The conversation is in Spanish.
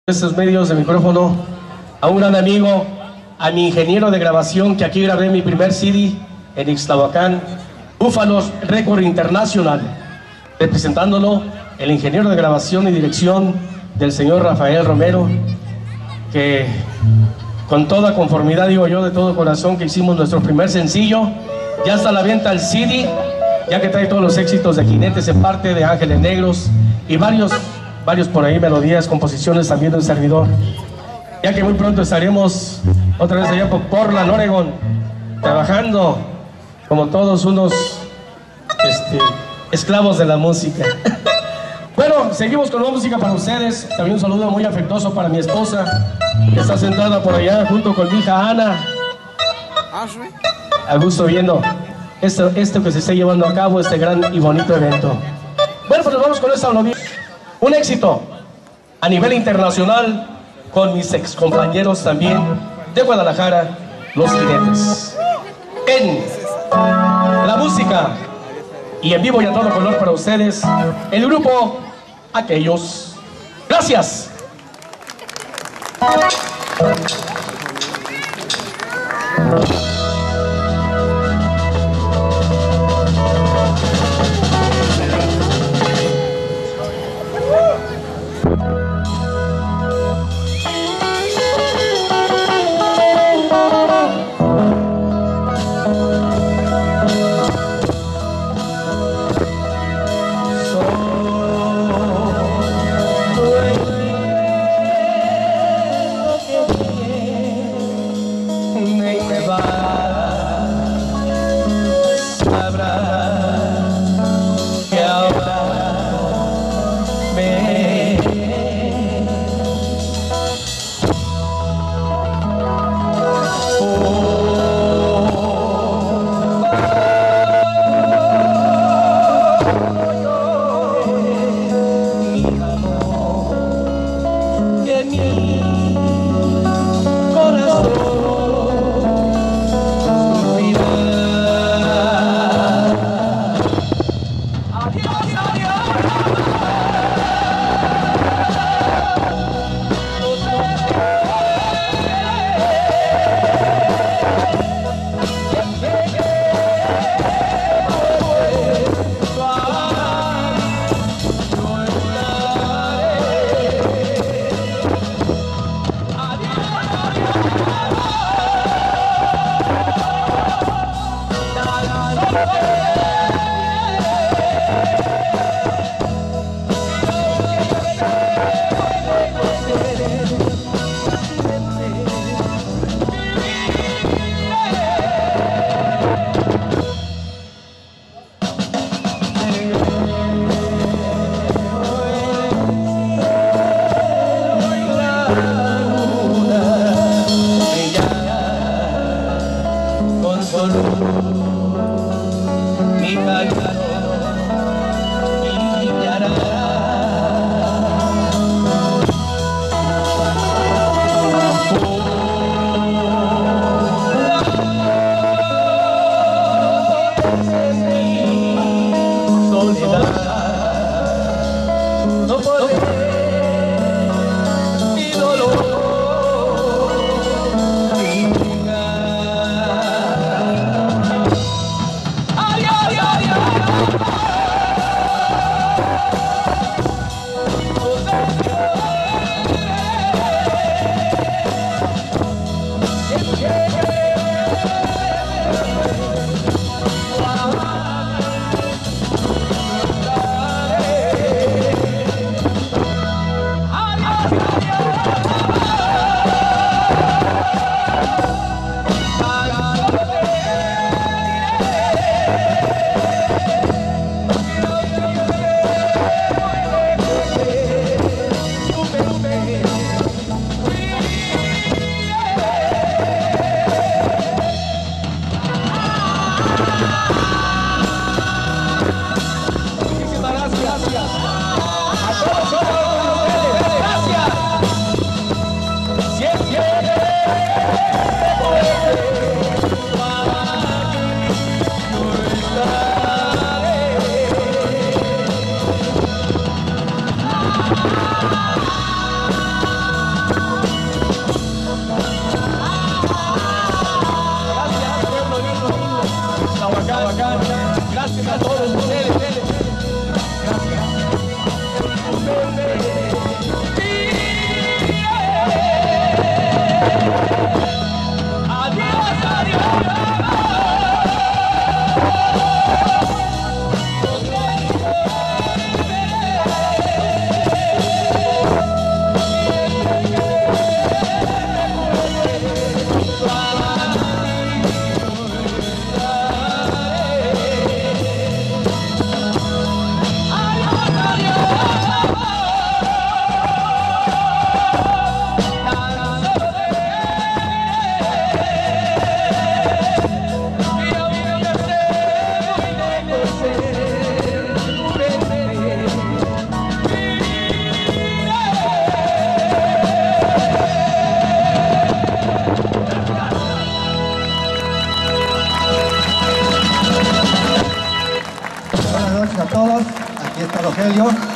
Estos medios de micrófono a un gran amigo, a mi ingeniero de grabación, que aquí grabé mi primer CD en Ixtlahuacán, Búfalos Record Internacional, representándolo el ingeniero de grabación y dirección del señor Rafael Romero, que con toda conformidad, digo yo, de todo corazón, que hicimos nuestro primer sencillo. Ya está a la venta el CD, ya que trae todos los éxitos de Jinetes en parte, de Ángeles Negros y varios por ahí, melodías, composiciones también de un servidor. Ya que muy pronto estaremos otra vez allá por Portland, Oregon, trabajando como todos unos esclavos de la música. Bueno, seguimos con la música para ustedes. También un saludo muy afectuoso para mi esposa, que está sentada por allá junto con mi hija Ana. A gusto viendo esto que se está llevando a cabo, este gran y bonito evento. Bueno, pues nos vamos con esta melodía. Un éxito a nivel internacional con mis ex compañeros también de Guadalajara, los Jinetes. En la música y en vivo y a todo color para ustedes, el grupo Aquellos. Gracias. Gracias. noches a todos. Aquí está Rogelio.